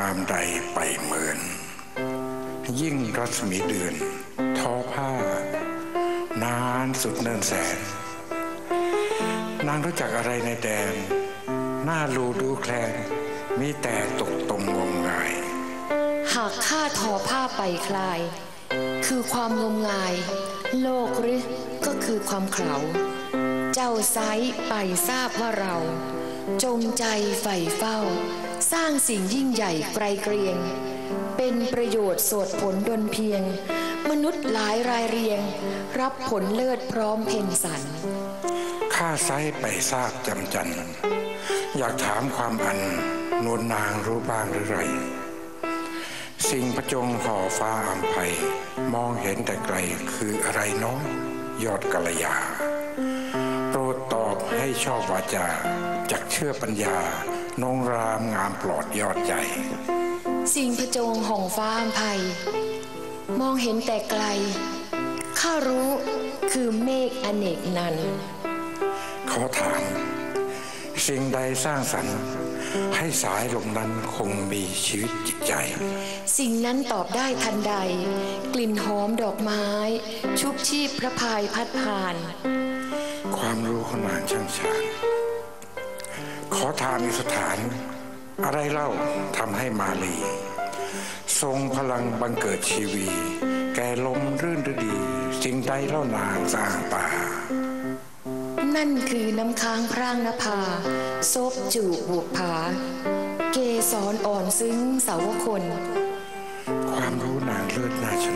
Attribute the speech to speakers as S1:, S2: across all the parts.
S1: ามใดไปเหมือนยิ่งรัศมีเดือนทอผ้านานสุดเนินแสนนางรู้จักอะไรในแดนหน้าลูดูแคลนมีแต่ตกตมงมงาย
S2: หากข้าทอผ้าไปคลายคือความงมงายโลกหรือก็คือความเขลาเจ้าไซไปทราบว่าเราจงใจใฝ่เฝ้าสร้างสิ่งยิ่งใหญ่ไกลเกรียงเป็นประโยชน์โสดผลดลเพียงมนุษย์หลายรายเรียงรับผลเลิศพร้อมเพ่งสรร
S1: ข้าไซไปทราบจำจันอยากถามความอันนวลนางรู้บ้างหรือไรสิ่งประจงห่อฟ้าอัมภัยมองเห็นแต่ไกลคืออะไรน้อยยอดกัลยาโปรดตอบให้ชอบวาจาจักเชื่อปัญญานงรามงามปลอดยอดใจ
S2: สิ่งประจงห่องฟ้าอัมภัยมองเห็นแต่ไกลข้ารู้คือเมฆอเนกนัน
S1: ขอถามสิ่งใดสร้างสรรค์ให้สายลมนั้นคงมีชีวิตจิตใจ
S2: สิ่งนั้นตอบได้ทันใดกลิ่นหอมดอกไม้ชุบชีพพระพายพัดผ่าน
S1: ความรู้ของนางช่างชาญขอถามอีกสถานอะไรเล่าทำให้มาลีทรงพลังบังเกิดชีวีแก่ลมรื่นฤดีสิ่งใดเล่านางสร้างป่า
S2: นั่นคือน้ำค้างพร่างนภาซบจูบบุกผาเกสรอ่อนซึ้งสาวคน
S1: ความรู้นางเลิศน่าชม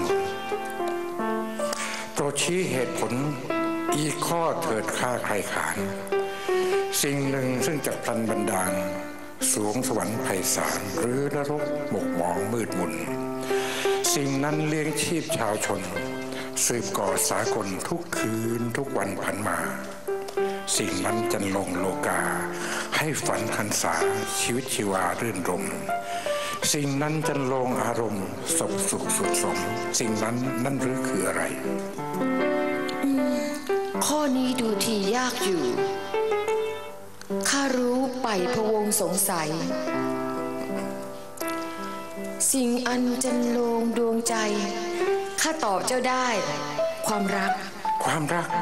S1: โปรดชี้เหตุผลอีกข้อเถิดข้าใครขานสิ่งหนึ่งซึ่งจะพลันบันดาลสวงสวรรค์ไพศาลหรือนรกหมกหมองมืดมนสิ่งนั้นเลี้ยงชีพชาวชนสืบก่อสากลทุกคืนทุกวันผ่านมาสิ่งนั้นจันลงโลกาให้ฝันหันษาชีวิตชีวารื่นรมสิ่งนั้นจันลงอารมณ์สบสุขสุดสมสิ่งนั้นนั่นหรือคืออะไร
S2: ข้อนี้ดูทียากอยู่ข้ารู้ไปพะวงสงสัยสิ่งอันจันลงดวงใจข้าตอบเจ้าได้ความรัก
S1: ความรัก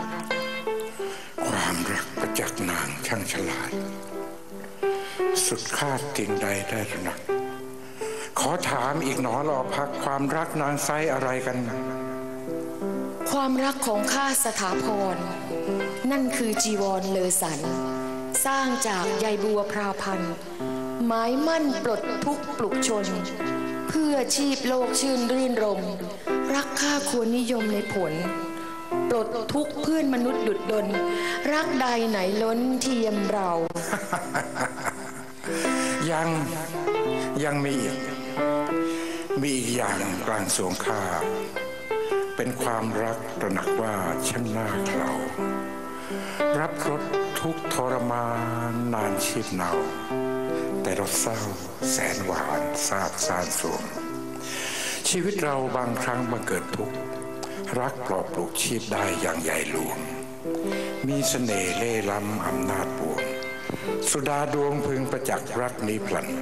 S1: ประจักษ์นางช่างฉลาดสุดคาดสิ่งใดได้ตระหนักขอถามอีกหนอรอพักความรักนางไซอะไรกัน
S2: ความรักของข้าสถาพรนั่นคือจีวรเลอสันสร้างจากใยบัวพราพันธ์หมายมั่นปลดทุกข์ปลุกชนเพื่อชีพโลกชื่นรื่นรมรักข้าควรนิยมในผลปลดทุกข์เพื่อนมนุษย์ดุจดลรักใดไหนล้นเทียมเรา
S1: ยังมีอีกอย่างกลางสวงข้าเป็นความรักตระหนักว่าช่างน่าเขลารับรสทุกทรมานนานชีพเนาแต่รสเศร้าแสนหวานซาบซ่านสวงชีวิตเราบางครั้งบังเกิดทุกข์รักปลอบปลูกชีพได้อย่างใหญ่หลวงมีเสน่ห์เล่ล้ำอำนาจปวงสุดาดวงพึงประจักษ์รักนี้พลัน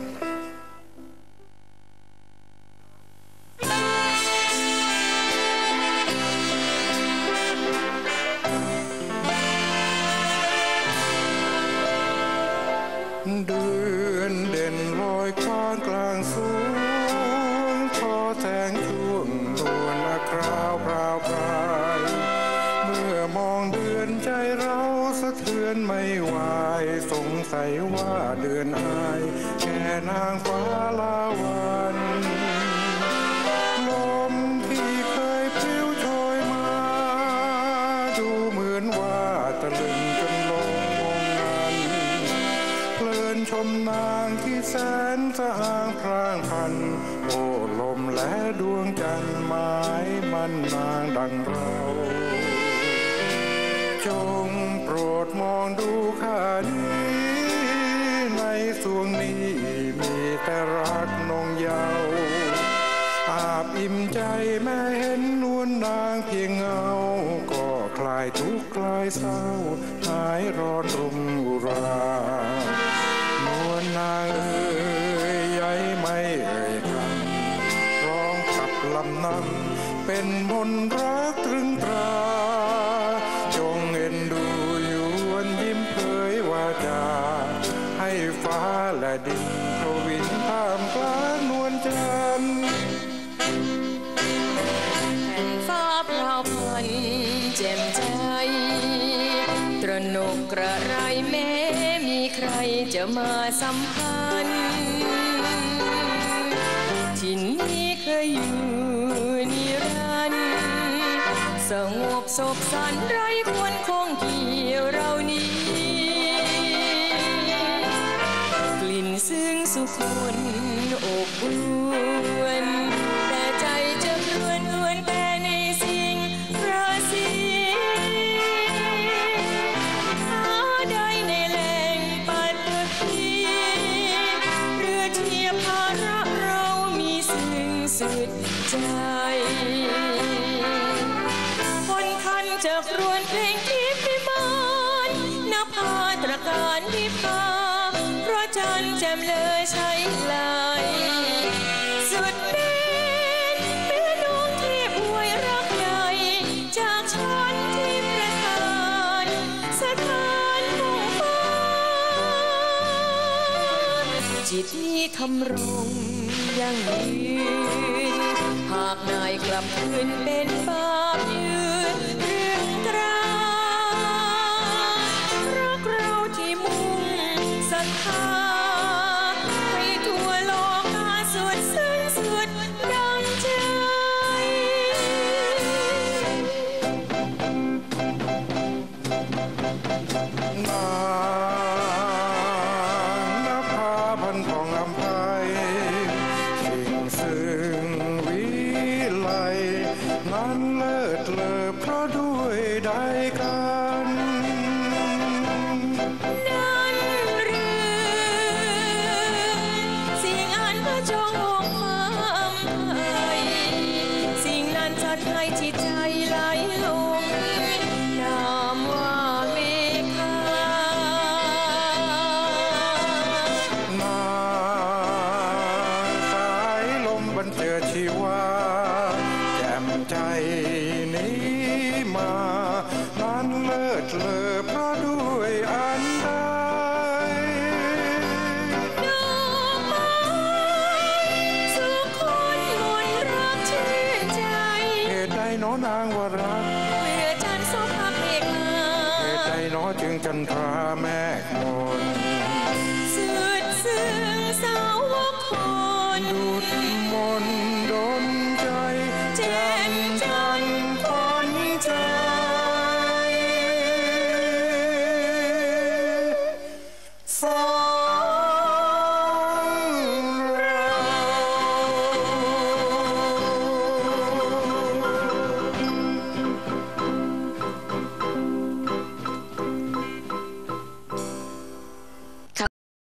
S1: เดือนเด่นลอยควานกลางสวงทอแทงช่วงนวลคราวพราวพรายเมื่อมองเดือนใจเราสะเทือนไม่ไหวสงสัยว่าเดือนอายแค่นางฟ้าลาวันลมที่เคยพลิ้วโชยมาดูเหมือนว่าตะลึงจนลงเพลินชมนางที่แสนสะอ้างพรางพันโอ้ลมและดวงจันทร์หมายมันนางดังเราจงโปรดมองดูข้านี้ในสวงนี้มีแต่รักนงเยาว์อาบอิ่มใจแม้เห็นนวลนางเพียงเงาก็คลายทุกข์คลายเศร้าหายร้อนรุ่มอุรานวลนางเอ๋ยใยไม่เอ๋ำนั้นเป็นมนต์รักตรึงตราจงเอ็นดูอยู่วันยิ้มเผยวาจาให้ฟ้าและดินทวินท่ามกลางนวลจันทร์
S2: แผ่นฟ้าพราวพลันแจ่มใจตระหนกกระไรแม้มีใครจะมาสัมพันธ์ที่นี้เคยอยู่นิรันดร์สงบศกสันไร้ควรคงที่เรานี้กลิ่นซึ่งสุขนอบอุ่นแต่ใจจะเคลื่อนเอื้อนแต่ในสิ่งราศีหาได้ในแหล่งปัตภีเรือเทียบภาระเรามีซึ่งสุดใจคนคันจะครวญเพลงทิพย์พิมานนภาตระการวิภาเพราะจันทร์แจ่มเลยใช้ลายสุดเด่นเมื่อน้องที่อวยรักใดจากฉันที่ประทานสถานของฟ้าจิตนี้ทำรงยั่งยืนหากนายกลับคืนเป็นบาปยืนเรื่องตรารักเราที่มุ่งศรัทธาให้ทั่วโลกมาสุดสิ้นสุดดังใจ
S1: นภาพันผ่องอำไพสิ่งซึ่งวิไลนั้นเลิศเลอเพราะด้วยใดกัน
S2: นั่นหรือสิ่งอันพระจงห่วงความไห้สิ่งนั้นจะให้จิตใจไหลลงนามว่าเมฆา
S1: นาสายลมบันเจิดชีวาแจ่มใจนี้มานั้นเลิศเลอเพราะด้วยอันใด
S2: ดอกไม้สุขคนมนต์รักชื่นใจ
S1: เหตุใดหนอนางว่ารัก
S2: เมื่อจันทร์สบพระเมฆมา
S1: เหตุใดหนอจึงจันทราแม่มน